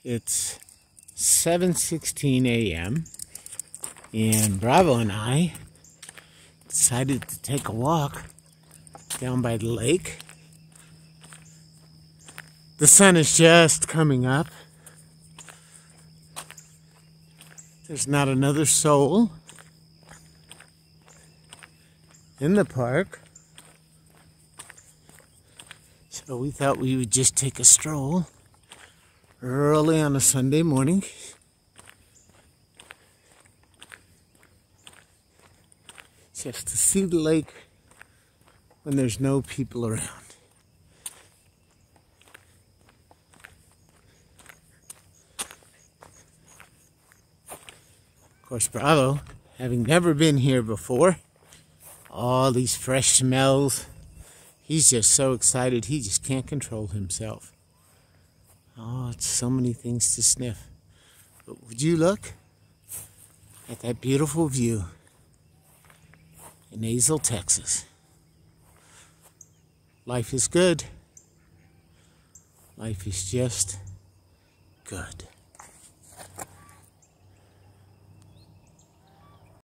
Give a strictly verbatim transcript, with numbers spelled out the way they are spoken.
It's seven sixteen a m and Bravo and I decided to take a walk down by the lake. The sun is just coming up. There's not another soul in the park. So we thought we would just take a stroll early on a Sunday morning. Just to see the lake when there's no people around. Of course, Bravo, having never been here before, all these fresh smells, he's just so excited he just can't control himself. Oh, it's so many things to sniff. But would you look at that beautiful view in Azle, Texas? Life is good. Life is just good.